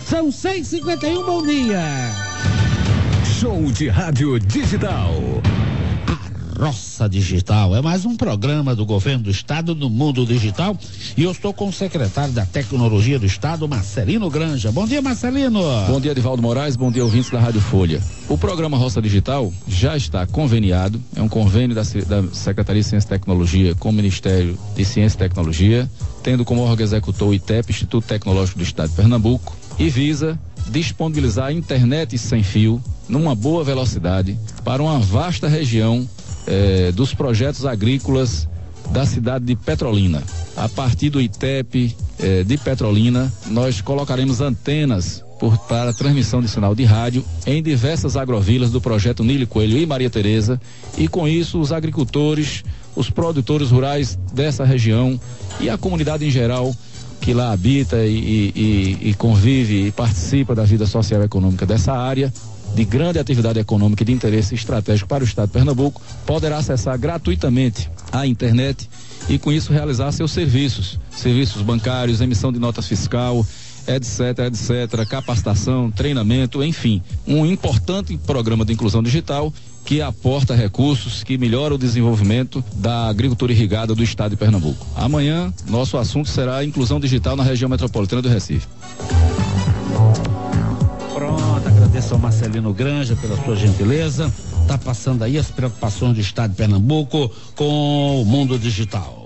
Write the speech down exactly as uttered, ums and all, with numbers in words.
São seis e cinquenta e um, bom dia. Show de rádio digital. Roça Digital é mais um programa do governo do estado no mundo digital e eu estou com o secretário da Tecnologia do Estado, Marcelino Granja. Bom dia, Marcelino. Bom dia, Edivaldo Moraes, bom dia, ouvintes da Rádio Folha. O programa Roça Digital já está conveniado, é um convênio da, da Secretaria de Ciência e Tecnologia com o Ministério de Ciência e Tecnologia, tendo como órgão executor o I T E P, Instituto Tecnológico do Estado de Pernambuco, e visa disponibilizar a internet sem fio numa boa velocidade para uma vasta região Eh, dos projetos agrícolas da cidade de Petrolina. A partir do I T E P eh, de Petrolina, nós colocaremos antenas por, para transmissão de sinal de rádio em diversas agrovilas do projeto Nilo Coelho e Maria Tereza, e com isso os agricultores, os produtores rurais dessa região e a comunidade em geral que lá habita e, e, e convive e participa da vida social e econômica dessa área de grande atividade econômica e de interesse estratégico para o estado de Pernambuco, poderá acessar gratuitamente a internet e com isso realizar seus serviços, serviços bancários, emissão de notas fiscal, etc, etc, capacitação, treinamento, enfim, um importante programa de inclusão digital que aporta recursos, que melhora o desenvolvimento da agricultura irrigada do estado de Pernambuco. Amanhã, nosso assunto será a inclusão digital na região metropolitana do Recife. Pronto, agradeço ao Marcelino Granja pela sua gentileza. Tá passando aí as preocupações do estado de Pernambuco com o mundo digital.